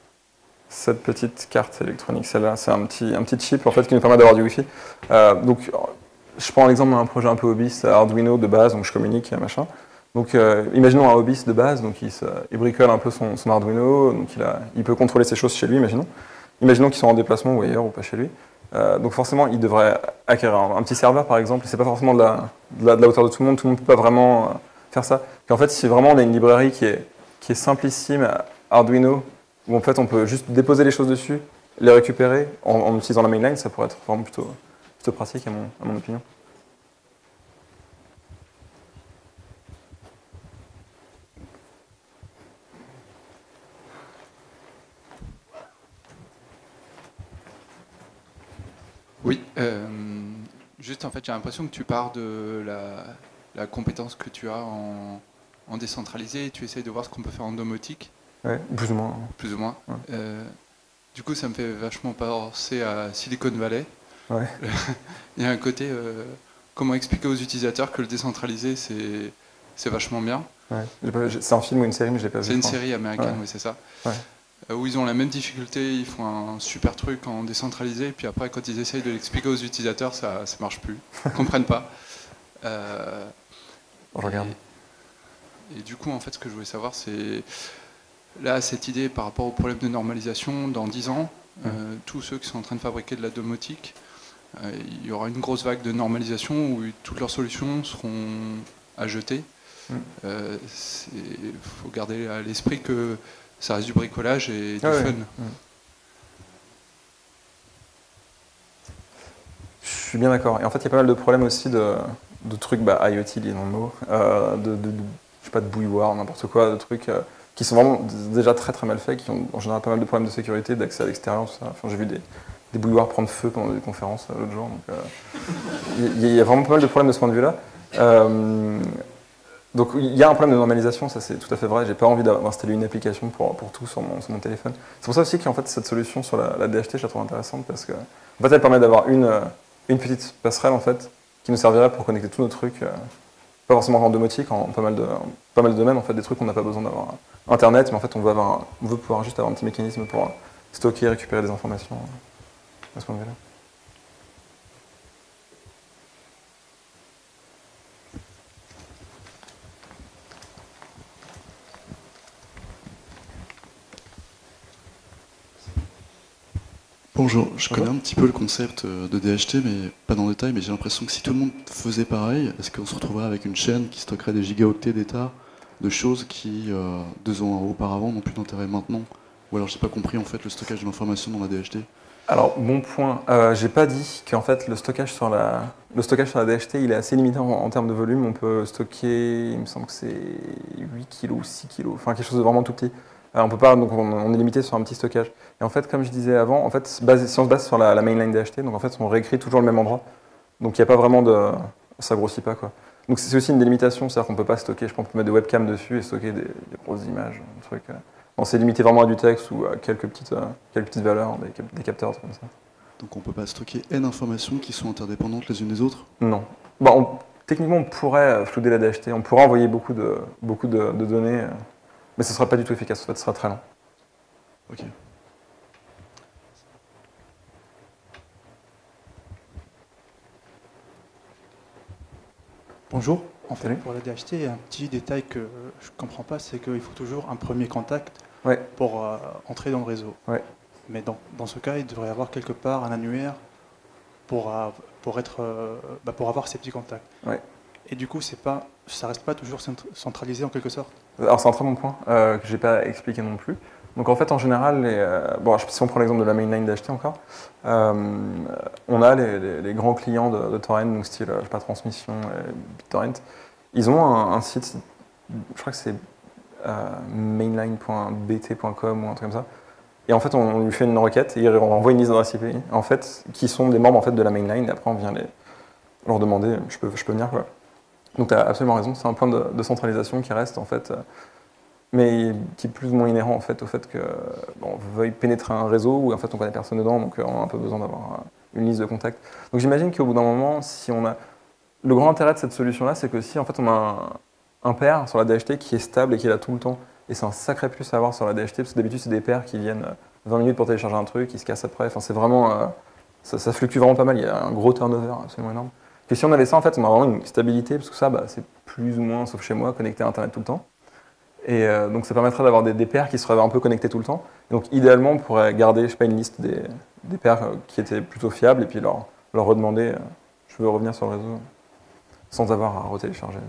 cette petite carte électronique, celle-là, c'est un petit, un petit chip en fait, qui nous permet d'avoir du Wi-Fi. Euh, donc, je prends l'exemple d'un projet un peu hobbyiste, Arduino de base, donc je communique, machin. Donc, euh, imaginons un hobbyiste de base, donc il, se, il bricole un peu son, son Arduino, donc il, a, il peut contrôler ses choses chez lui, imaginons. Imaginons qu'ils sont en déplacement ou ailleurs, ou pas chez lui. Euh, donc forcément, il devrait acquérir un, un petit serveur, par exemple. C'est pas forcément de la, de, la, de la hauteur de tout le monde. Tout le monde ne peut pas vraiment euh, faire ça. Et en fait, si vraiment on a une librairie qui est, qui est simplissime, Arduino, où en fait on peut juste déposer les choses dessus, les récupérer en, en utilisant la mainline, ça pourrait être vraiment plutôt, plutôt pratique à mon, à mon opinion. Oui, euh, juste en fait j'ai l'impression que tu pars de la, la compétence que tu as en, en décentralisé et tu essayes de voir ce qu'on peut faire en domotique. Oui, plus ou moins. Plus ou moins. Ouais. Euh, du coup ça me fait vachement penser à Silicon Valley. Ouais. Il y a un côté, euh, comment expliquer aux utilisateurs que le décentralisé c'est vachement bien. Ouais. C'est un film ou une série mais je l'ai pas vu. C'est une série américaine, ouais. Oui c'est ça. Ouais. Où ils ont la même difficulté, ils font un super truc en décentralisé, et puis après, quand ils essayent de l'expliquer aux utilisateurs, ça ne marche plus. Ils ne comprennent pas. Euh, je regarde. Et, et du coup, en fait, ce que je voulais savoir, c'est là, cette idée par rapport au problème de normalisation, dans dix ans, mmh. euh, tous ceux qui sont en train de fabriquer de la domotique, euh, il y aura une grosse vague de normalisation où toutes leurs solutions seront à jeter. Mm. Euh, il faut garder à l'esprit que ça reste du bricolage et du ah, fun. Ouais. Mm. Je suis bien d'accord. Et en fait, il y a pas mal de problèmes aussi de, de trucs bah, IoT, liés dans le mot, euh, de, de, de, je sais pas, de bouilloire, n'importe quoi, de trucs euh, qui sont vraiment déjà très très mal faits, qui ont en général pas mal de problèmes de sécurité, d'accès à l'extérieur, tout ça. Enfin, j'ai vu des, des bouilloires prendre feu pendant des conférences euh, l'autre jour. Donc, euh, il y, y a vraiment pas mal de problèmes de ce point de vue-là. Euh, donc il y a un problème de normalisation, ça c'est tout à fait vrai. J'ai pas envie d'installer une application pour, pour tout sur mon, sur mon téléphone. C'est pour ça aussi qu'en fait cette solution sur la, la D H T, je la trouve intéressante parce que en fait, elle permet d'avoir une, une petite passerelle en fait qui nous servirait pour connecter tous nos trucs, euh, pas forcément en domotique, en pas mal de, en pas mal de domaines en fait, des trucs qu'on n'a pas besoin d'avoir Internet, mais en fait on veut avoir, un, on veut pouvoir juste avoir un petit mécanisme pour stocker, récupérer des informations euh, à ce point de vue-là. Bonjour, je connais un petit peu le concept de D H T, mais pas dans le détail, mais j'ai l'impression que si tout le monde faisait pareil, est-ce qu'on se retrouverait avec une chaîne qui stockerait des gigaoctets d'état de choses qui, euh, deux ans auparavant, n'ont plus d'intérêt maintenant? Ou alors j'ai pas compris en fait le stockage de l'information dans la D H T. Alors, bon point. Euh, j'ai pas dit qu'en fait le stockage sur la, le stockage sur la D H T il est assez limité en, en termes de volume. On peut stocker, il me semble que c'est huit kilos, six kilos, enfin quelque chose de vraiment tout petit. Euh, on peut pas, donc on, on est limité sur un petit stockage. Et en fait, comme je disais avant, en fait, base, si on se base sur la, la mainline D H T, donc en fait on réécrit toujours le même endroit. Donc il n'y a pas vraiment de, ça grossit pas quoi. Donc c'est aussi une délimitation, c'est-à-dire qu'on peut pas stocker, je pense qu'on peut mettre des webcams dessus et stocker des, des grosses images, un truc. Euh. Non, c'est limité vraiment à du texte ou à quelques petites, euh, quelques petites valeurs, des, des capteurs, comme ça. Donc on peut pas stocker N informations qui sont interdépendantes les unes des autres? Non. Bon, on, techniquement, on pourrait flouder la D H T, on pourrait envoyer beaucoup de, beaucoup de, de données, euh, mais ce ne sera pas du tout efficace, en fait, ce sera très lent. Ok. Bonjour. En fait, Salut. pour la D H T, il y a un petit détail que je ne comprends pas, c'est qu'il faut toujours un premier contact Ouais. pour euh, entrer dans le réseau. Ouais. Mais dans, dans ce cas, il devrait y avoir quelque part un annuaire pour, euh, pour, être, euh, bah, pour avoir ces petits contacts. Ouais. Et du coup, c'est pas, ça ne reste pas toujours centralisé en quelque sorte. Alors c'est un très bon point euh, que je n'ai pas expliqué non plus. Donc en fait, en général, les, euh, bon, si on prend l'exemple de la mainline D H T encore, euh, on a les, les, les grands clients de, de torrent, donc style, je sais pas, Transmission, et BitTorrent. Ils ont un, un site, je crois que c'est euh, mainline point b t point com ou un truc comme ça. Et en fait, on, on lui fait une requête et on envoie une liste d'adresses I P, en fait, qui sont des membres en fait, de la mainline. Et après, on vient les, leur demander, je peux, je peux venir quoi. Donc tu as absolument raison, c'est un point de, de centralisation qui reste en fait, euh, mais qui est plus ou moins inhérent en fait, au fait qu'on bon, veuille pénétrer un réseau où en fait on connaît personne dedans, donc euh, on a un peu besoin d'avoir euh, une liste de contacts. Donc j'imagine qu'au bout d'un moment, si on a... Le grand intérêt de cette solution-là, c'est que si en fait on a un, un pair sur la D H T qui est stable et qui est là tout le temps, et c'est un sacré plus à avoir sur la D H T, parce que d'habitude c'est des pairs qui viennent vingt minutes pour télécharger un truc, qui se cassent après, enfin c'est vraiment... Euh, ça, ça fluctue vraiment pas mal, il y a un gros turnover absolument énorme. Que si on avait ça, en fait, on a vraiment une stabilité, parce que ça, bah, c'est plus ou moins, sauf chez moi, connecté à Internet tout le temps. Et euh, donc ça permettrait d'avoir des, des pairs qui seraient un peu connectés tout le temps. Et donc idéalement, on pourrait garder, je sais pas, une liste des, des pairs qui étaient plutôt fiables, et puis leur, leur redemander, euh, je veux revenir sur le réseau, sans avoir à retélécharger.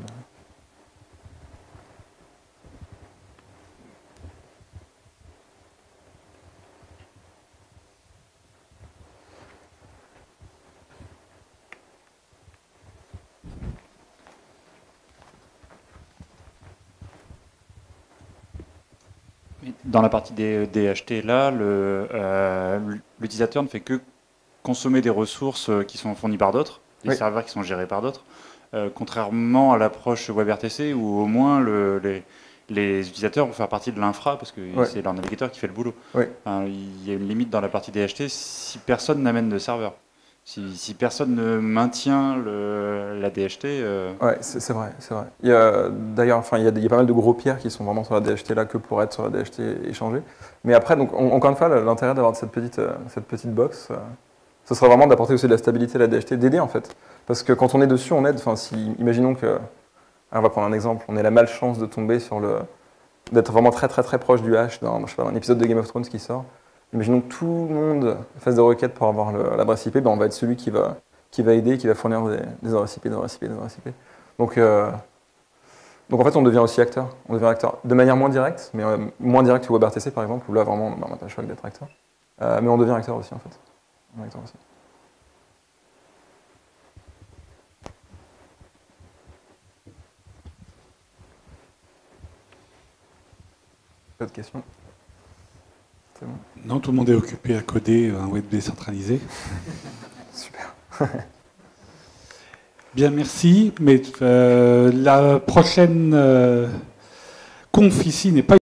Dans la partie des D H T, là, euh, l'utilisateur ne fait que consommer des ressources qui sont fournies par d'autres, des oui. serveurs qui sont gérés par d'autres, euh, contrairement à l'approche WebRTC où au moins le, les, les utilisateurs vont faire partie de l'infra parce que ouais. c'est leur navigateur qui fait le boulot. Oui. Enfin, il y a une limite dans la partie D H T si personne n'amène de serveur. Si, si personne ne maintient le, la D H T... Euh... Oui, c'est vrai, c'est vrai. D'ailleurs, enfin, il y, a, il y a pas mal de gros peers qui sont vraiment sur la D H T là que pour être sur la D H T échangée. Mais après, donc, on, encore une fois, l'intérêt d'avoir cette petite, cette petite box, euh, ce sera vraiment d'apporter aussi de la stabilité à la D H T, d'aider en fait. Parce que quand on est dessus, on aide. Enfin, si, imaginons que, alors on va prendre un exemple, on ait la malchance de tomber sur le, d'être vraiment très très très proche du hash dans, je sais pas, un épisode de Game of Thrones qui sort. Imaginons que tout le monde fasse des requêtes pour avoir l'adresse I P, ben on va être celui qui va, qui va aider, qui va fournir des, des adresses I P, des adresses I P, des adresses I P. Donc, euh, Donc en fait, on devient aussi acteur. On devient acteur de manière moins directe, mais euh, moins directe que WebRTC par exemple, où là vraiment, bah, on n'a pas le choix d'être acteur. Euh, mais on devient acteur aussi en fait. On est acteur aussi. D'autres questions? C'est bon. Non, tout le monde est occupé à coder un web décentralisé. Super. Bien, merci. Mais euh, la prochaine euh, conf ici n'est pas